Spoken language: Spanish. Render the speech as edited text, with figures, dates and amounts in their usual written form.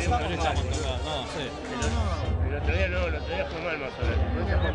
estamos tocados. No, sí. El otro día no, el otro día fue mal más o menos.